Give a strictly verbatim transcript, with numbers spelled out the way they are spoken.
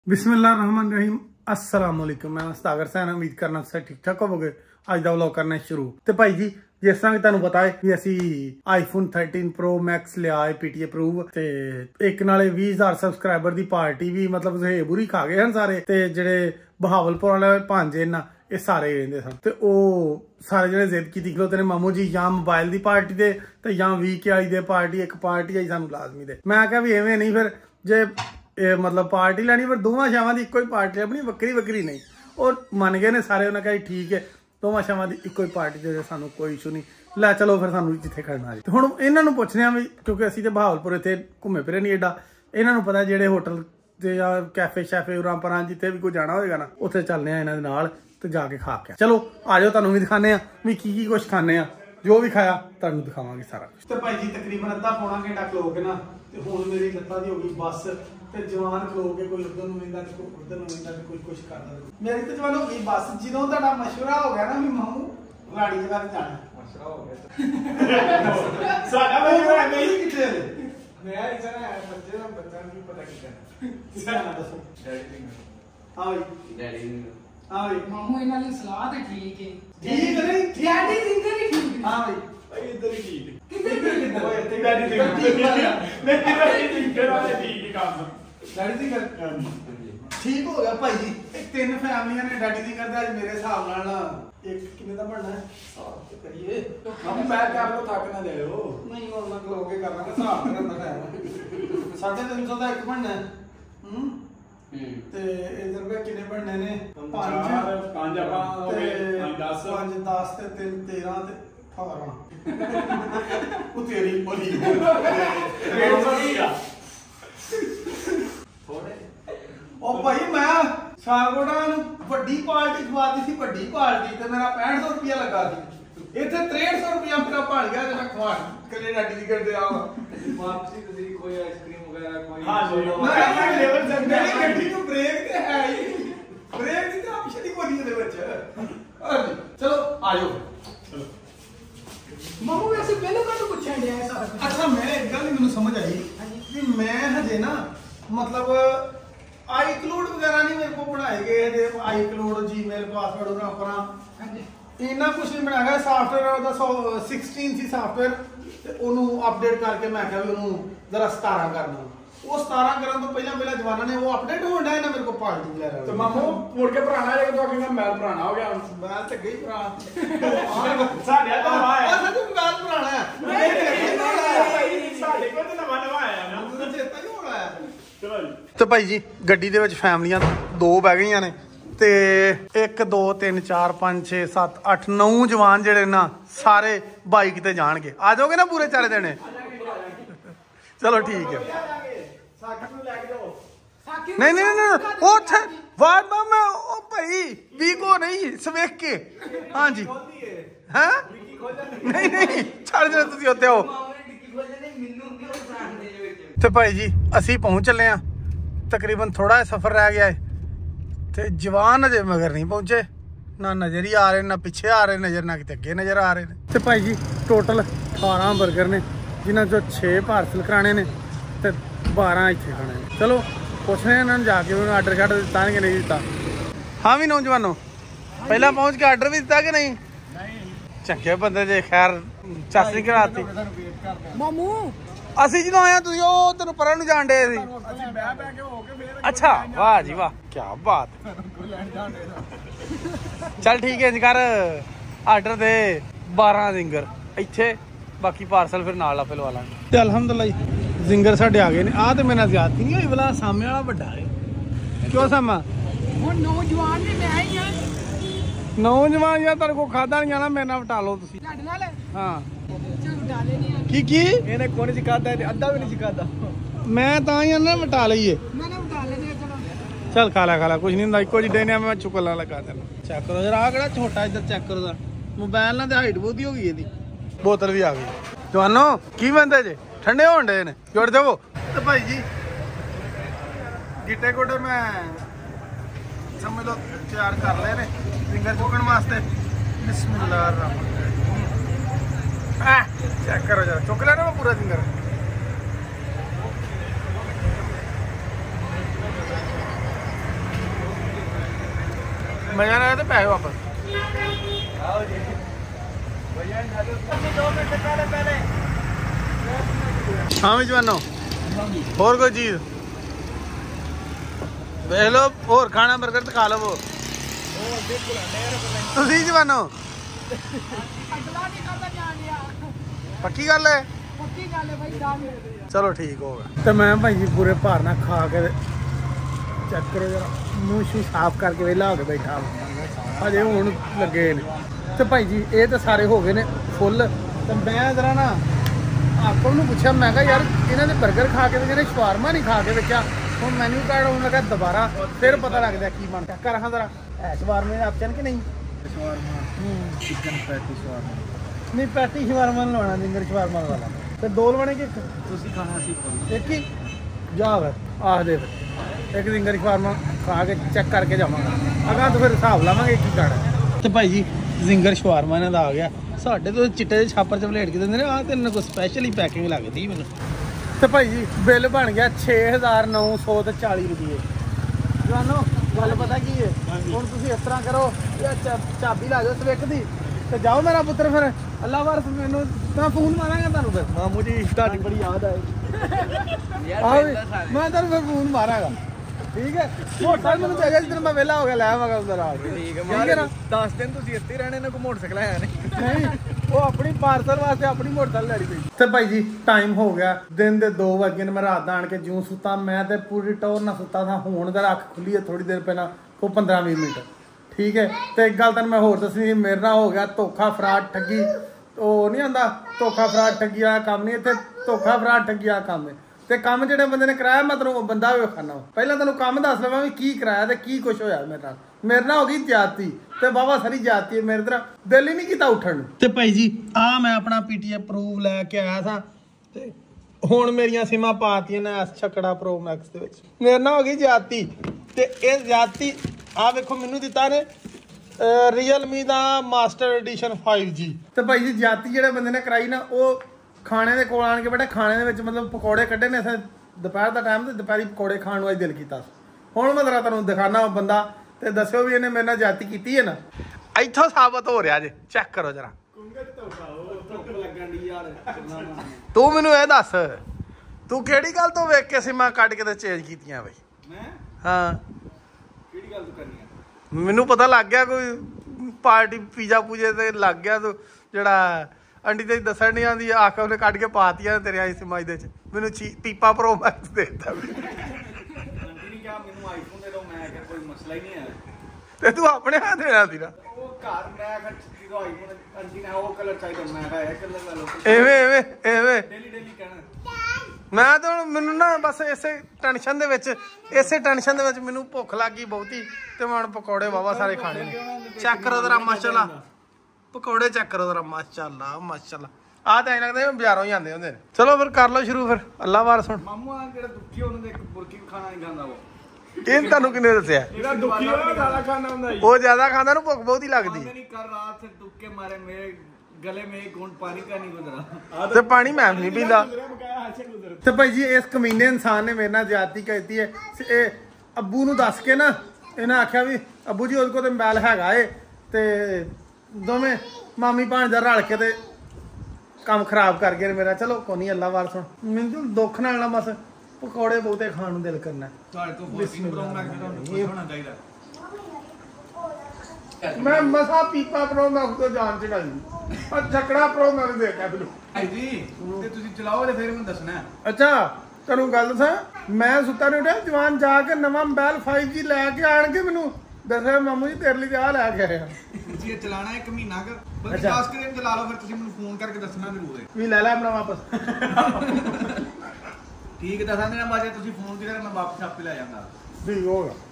बिस्मिल्लाहिर्रहमानिर्रहीम अस्सलाम वालेकुम। मैं सागर सैन उम्मीद करना सब ठीक ठाक होवोगे। अज का व्लॉग करना शुरू। तो भाई जी जिस तरह तुहानू पता है कि असी आईफोन थर्टीन प्रो मैक्स लिया है पीटी अप्रूव ते एक नाले बीस हजार सबसक्राइबर की पार्टी भी मतलब बुरी खा गए हैं सारे। ते जेडे बहावलपुर वाले भांजे ना ये सारे रहिंदे सन ते ओ सारे जने जिद की खलोते ने मामू जी या मोबाइल की पार्टी दे ते या वी के आई दे पार्टी एक पार्टी आई सानू लाजमी दे। मैं क्या भी इवें नहीं फिर जे ए मतलब पार्टी लैनी पर दोवां शावां दी इक्को ही पार्टी अपनी बकरी बकरी नहीं। और मन गए ने सारे उन्हें कहा ठीक है दोवां शावां दी इक्को ही पार्टी दे सानू कोई इशू नहीं लै चलो फिर सानू जिथे खड़ना जी। हुण इन्हां नू पुछने भी क्योंकि असीं ते बहावलपुर इत्थे घूमे फिरे नहीं एडा इन्हां नू पता जेहड़े होटल ते या कैफे शैफे उरां परां जिथे भी कोई जाना होएगा ना उत्थे चलने आ इन्हां दे नाल ते जाके खा के चलो आ जाओ तुहानू भी दिखाने भी की की कुछ खाने आ जो भी खाया तुहानू दिखावांगे सारा कुछ। ते भाई जी तकरीबन अद्धा पौना घंटा खलो के ना ते हुण मेरी लत्तां दी हो गई बस ते जवान खलो के कोई उधर नूं वेंदा ते कोई उधर नूं वेंदा ते कोई कुछ करदा मेरी ते जवान हो गई बस। जदों तुहाडा मशवरा हो गया ना भी मामू राड़ी जगह ते जाना मशवरा हो गया साडा मशवरा नहीं किथे मैं इधर आया बच्चे दा बच्चा नहीं पता किथे साडा दसो डैडी ने हां भाई डैडी ने हां भाई मामू इन्हां दी सलाह ते ठीक है ठीक नहीं डैडी सिंगर ही ठीक हां भाई भाई इधर ही ठीक किधर किधर ओए ते डैडी सिंगर नहीं डैडी सिंगर वाले ठीक ही काम डैडी सिंगर ठीक हो गया भाई जी। तीन फैमिलियां ने डैडी सिंगर दे आज मेरे हिसाब नाल एक किने दा बनना है साथ ते करिए हम मैं क्या आपको थक ना जाओ नहीं और ना लोगे करना का हिसाब ना करना है साढ़े तीन सौ दा एक बनना है हम्म ते इधर पे किने बनने ने पांच पांच आपा हो गए दस पांच दस ते तीन तेरह ते अठारह वो तेरी बोली रेट बढ़िया थोड़े ओ भाई मैं सागोड़ा ਨੂੰ ਵੱਡੀ ਪਾਰਟੀ ਖਵਾਤੀ ਸੀ ਵੱਡੀ ਪਾਰਟੀ ਤੇ ਮੇਰਾ पैंसठ सौ ਰੁਪਿਆ ਲੱਗਾ ਸੀ ਇੱਥੇ तिरसठ सौ ਰੁਪਿਆ ਮੇਰਾ ਬਣ ਗਿਆ ਤੇ ਮੈਂ ਖਵਾ ਕੱਲੇ ਡਾਡੀ ਦੀ ਕਰਦੇ ਆਵਾ ਵਾਪਸੀ ਤੁਸੀਂ ਕੋਈ ਆਈਸਕ੍ਰੀਮ ਵਗੈਰਾ ਕੋਈ ਹਾਂ ਮੈਂ ਲੈਵਲ ਤੱਕ ਮੇਰੀ ਗੱਡੀ ਨੂੰ ਬ੍ਰੇਕ ਤੇ ਹੈ ਹੀ ਬ੍ਰੇਕ ਦੀ ਤਾਂ ਆਪਸ਼ਨ ਹੀ ਕੋਈ ਨਹੀਂ ਦੇ ਵਿੱਚ ਹਾਂਜੀ ਚਲੋ ਆ ਜਾਓ ਚਲੋ ਮਾਮੂ ਵੈਸੇ ਪਹਿਲਾਂ ਕਾਹਨੂੰ ਪੁੱਛਿਆ ਗਿਆ ਸਾਰਾ ਕੁਝ। ਅੱਛਾ ਮੈਂ ਇੱਕ ਗੱਲ ਮੈਨੂੰ ਸਮਝ ਆਈ ਕਿ ਮੈਂ ਹਜੇ ਨਾ मतलब आई क्लाउड वगैरह नहीं मेरे को बनाए गए आई क्लाउड जीमेल पासवर्ड उन्हें अपना इन्ना कुछ नहीं बनाया सॉफ्टवेयर सोलह सी सॉफ्टवेयर ते ओनू अपडेट करके मैं क्या भी ओनू जरा सतारह करना वो सतारह करने तो पहला पहला जमाना ने वो अपडेट होना है ना मेरे को पार्टी वगैरह तो मामू मुड़ के पुराना है तो आखिर मैल पुराना हो गया मैल तो गई पुराना साडे तो आया सच मैल पुराना है साडे को तो नवा नवा आया ना मुझे चेता नहीं हो रहा है। तो भाई जी गड्डी दे विच फैमिलियां दो बह गई ने ते एक दो तीन चार पांच छे सत्त अठ नौ जवान जेडे ना सारे बाइक ते जाणगे आ जाओगे ना पूरे चारे जने चलो ठीक है नहीं नहीं नहीं ओ थे वाह मैं ओ भाई वी को नहीं सवेख के हां जी हैं नहीं नहीं छड़ जने तुसी होते हो तो भाई जी असी पहुंच चले हैं तकरीबन थोड़ा सफर रह गया है तो जवान अजे मगर नहीं पहुंचे ना नज़र ही आ रहे ना पीछे आ रहे नज़र ना कितने अगे नज़र आ रहे हैं। तो भाई जी टोटल अठारह बर्गर ने जिन्होंने जो छे पार्सल कराने ने तो बारह इतने खाने ने। चलो पूछने इन्होंने जाके उन्होंने आर्डर शार्डर दिता कि नहीं दिता। हाँ भी नौजवानों पहला पहुंच के आर्डर भी दिता कि नहीं चंगे बंदे जे खैर चस नहीं कराती मामू ਅਸੀਂ ਜਦੋਂ ਆਇਆ ਤੁਸੀਂ ਉਹ ਤੈਨੂੰ ਪਰਾਂ ਨੂੰ ਜਾਣ ਡੇ ਸੀ ਅਸੀਂ ਬਹਿ ਬਹਿ ਕੇ ਹੋ ਕੇ ਫੇਰ ਅੱਛਾ ਵਾਹ ਜੀ ਵਾਹ ਕੀ ਬਾਤ ਚੱਲ ਠੀਕ ਹੈ ਇੰਜ ਕਰ ਆਰਡਰ ਦੇ ਬਾਰਾਂ ਜ਼ਿੰਗਰ ਇੱਥੇ ਬਾਕੀ ਪਾਰਸਲ ਫਿਰ ਨਾਲ ਆਪੇ ਲਵਾ ਲਾਂਗੇ ਤੇ ਅਲਹਮਦੁਲਿਲਾ ਜੀ ਜ਼ਿੰਗਰ ਸਾਡੇ ਆ ਗਏ ਨੇ ਆ ਤੇ ਮੇਰੇ ਨਾਲ ਜ਼ਿਆਦਤੀ ਨਹੀਂ ਹੋਈ ਬਲਾ ਸਾਹਮਣੇ ਵਾਲਾ ਵੱਡਾ ਹੈ ਕਿਉਂ ਸਾਮਾ ਹੁਣ ਨੌਜਵਾਨ ਨੇ ਮੈਂ ਹੀ ਆ ਨੌਜਵਾਨ ਯਾਰ ਤੇਰੇ ਕੋ ਖਾਦਾ ਨਹੀਂ ਜਾਣਾ ਮੇਰੇ ਨਾਲ ਵਟਾ ਲਓ ਤੁਸੀਂ ਤੁਹਾਡੇ ਨਾਲ ਹਾਂ की की ਇਹਨੇ ਕੋਈ ਨਹੀਂ ਸਿਖਾਦਾ ਅੱਧਾ ਵੀ ਨਹੀਂ ਸਿਖਾਦਾ ਮੈਂ ਤਾਂ ਹੀ ਨਾ ਵਟਾ ਲਈਏ ਮੈਂ ਨਾ ਵਟਾ ਲੈਨੇ ਚਲੋ ਚੱਲ ਖਾ ਲੈ ਖਾ ਲੈ ਕੁਝ ਨਹੀਂ ਹੁੰਦਾ ਇੱਕੋ ਜਿਹੇ ਨੇ ਮੈਂ ਚੁੱਕ ਲਾ ਲਗਾ ਦੇਣਾ ਚੈੱਕ ਕਰੋ ਜਰਾ ਆ ਕਿਹੜਾ ਛੋਟਾ ਇੱਧਰ ਚੈੱਕ ਕਰੋ ਦਾ ਮੋਬਾਈਲ ਨਾਲ ਤੇ ਹਾਈਟ ਬਹੁਤੀ ਹੋ ਗਈ ਇਹਦੀ ਬੋਤਲ ਵੀ ਆ ਗਈ ਜਵਾਨੋ ਕੀ ਬੰਦੇ ਜੇ ਠੰਡੇ ਹੋਣ ਡੇ ਨੇ ਜੁੜ ਜਾਵੋ ਤੇ ਭਾਈ ਜੀ ਗਿੱਟੇ ਗੋਡੇ ਮੈਂ ਸਮਝ ਲਓ ਤਿਆਰ ਕਰ ਲਏ ਨੇ ਫਿੰਗਰ ਚੁੱਕਣ ਵਾਸਤੇ ਬਿਸਮਿਲ੍ਲਾਹਿਰ ਰਹਿਮਾਨ चेक करो जरा चुक लेना वो पूरा फिंगर मजा ना आया तो पैसे वापस। हाँ भी जवानो और कोई चीज देख लो और खाना बर्गर तो खा लो वो जवानो पक्की गल है चलो ठीक होगा। तो मैं भाई जी पूरे भार ना खा के चेक करो जरा मूँह शू साफ करके वेला हो के बैठा अजे हूँ लगे ने। तो भाई जी ये तो सारे हो गए ने फुल। तो मैं जरा ना आपको पूछा मैं कहा यार इन्होंने बर्गर खा के इन्हें शवारमा नहीं खा के देखा हम मैन्यू कार्ड उन्होंने कहा दोबारा फिर पता लगता की मन कर हाँ जरा है शवारमे ऑप्शन कि नहीं चिकन पैटी शवारमा नहीं पैटी शवारमा लवाना जिंगर शवारमा वाला तो दो लवाने कि खाना एक ही जा फिर आख दे एक जिंगर शवारमा खा के चेक करके जावांगा अगर तो फिर हिसाब लावांगे एक ही खाना। तो भाई जी जिंगर शवारमा इन्हों का आ गया साढ़े तो चिट्टे छापर च वलेट के देंगे आ तेन कोई स्पैशल ही पैकिंग लगती मैंने। तो भाई जी बिल बन गया छे हज़ार नौ सौ तो चाली रुपये। जानो गल पता की है हूँ तुम इस तरह करो चाबी ला जाओ स्विक की तो जाओ मेरा पुत्र फिर अल्लाह वारस मैनू मैं फोन मारांगा तुहानू फिर मामू जी तुहाडी बड़ी याद आई मैं तुहानू फिर फोन मारांगा ठीक है मोटरसाइकिल मैंने चाहिए जिस दिन मैं वेला हो गया लै आवांगा उधर आ ठीक है ना दस दिन तुम इत्थे रहने ने कोई मोटरसाइकिल है नहीं वो अपनी पार्सल वास्ते अपनी मोटरसाइकिल लड़ी पई। तो भाई जी टाइम हो गया दिन दे दो वजे ने मैं रात आन के जूं सुता मैं तो पूरी टोर ना सुता था हुण जरा अख खुली है थोड़ी देर पहला वो पंद्रह बीस मिनट ठीक है। तो एक गल तेन मैं होर दसनी मेरे नाल हो गया धोखा फराड ठगी वो नहीं आंदा धोखा फराड ठगी वाला काम नहीं इत्थे धोखा फराड ठगी वाला काम है। ते काम जिहड़े बंदे ने कराया मैं तेनों बंदा भी खाना पहले तेनों काम दस लवां भी की कराया ते की कुछ होया मेरे नाल मेरे नाल हो गई ज्यादती ते बाबा सारी ज्यादती है मेरे तरह दिल ही नहीं कीता उठण नूं। ते भाई जी आ मैं अपना पीटीए प्रूव लैके आया था ते हुण मेरियां सिमां पातियां ने एस छकड़ा प्रो मैक्स दे विच मेरे नाल हो गई ज्यादती ते इह ज्यादती आ वेखो मैनूं दित्ता ने रियलमी दा मास्टर एडिशन फाइव जी। ते भाई जी ज्यादती जिहड़े बंदे ने कराई ना वो खाने के कोल आन के बेटा खाने दे विच मतलब पकौड़े कड्ढे ने असें दोपहर का टाइम तो दोपहरी पकौड़े खाण नूं दिल कीता हुण मैं जरा तुहानूं दिखाना बंदा ते दस्सिओ भी इन्हें मेरे नाल ज्यादती कीती है ना इत्थों साबित हो रहा जे चेक करो जरा तू मैनूं ये दस तू किहड़ी गल तो वेख के सिमां कढ के ते चेंज कीतियां बई हाँ किहड़ी गल तू करनी मैनूं पता लग गया कोई पार्टी पीजा पूजे ते लग गया तू जिहड़ा आंटी तेरी दसन नहीं आती आख उन्हें कट के पातियां तेरे आई सिमाई दे मैनू पीपा प्रो मैक्स देता तू अपने हाथ देना सी ना एवें एवें एवें मैं तो मैनू ना बस इसे टेंशन दे विच इसे टेंशन दे विच मैनू भुख लग गई बहुती ते मैं पकौड़े वावा सारे खाने चेक करो जरा माशाल्लाह पकौड़े चेक करो जरा माशाल्लाह माशाल्लाह आ तो लगता है बाजारों ही आते होंगे। चलो फिर कर लो शुरू फिर अल्लाह वार सुन मामू आ जेड़ा दुखी होने दे बुरकी खाना नहीं खांदा वो इन तानू किने दसया जेड़ा दुखी हो ज्यादा खाना हुंदा है वो ज्यादा खांदा नु भुख बहुत ही लगदी नहीं कर रात से दुख के मारे मेरे गले में एक घूंट पानी का नहीं गुजरा ते पानी मैं नहीं पींदा। ते भाई जी इस कमीने इंसान ने मेरे नाल ज्यादती करती है ए अब्बू नु दस के ना इन्हें आख्या भी अब्बू जी ओदे कोल ते मोबाइल हैगा ए ते दोवें मामी भांजा रल के ते काम खराब कर गए मेरा। चलो कोई नहीं अल्लाह वार सुन मैनू दुख नाल ना बस पकौड़े बहुते खाण नूं दिल करना मैं मसा पीपा प्रो मैक्स तो जान चढ़ाई और छकड़ा प्रो मैक्स देखा फिर जी ते तुसीं चलाओ ते फिर मैनूं दसना। अच्छा तैनूं गल दसां मैं सुत्ता नहीं उठिया जवान जाके नवां मोबाइल फाइव जी लैके आण के मैनूं दस्या मामू जी तेरे लिए आ लैके आया जी चलाना एक महीना का बस दस दिन चला लो फिर तुसीं मैनूं फोन करके दसना जरूर है भी ले लै अपना वापस ठीक है दस दिन बाद तुसीं फोन कीता मैं वापस आपे ले जाऊंगा ठीक होगा।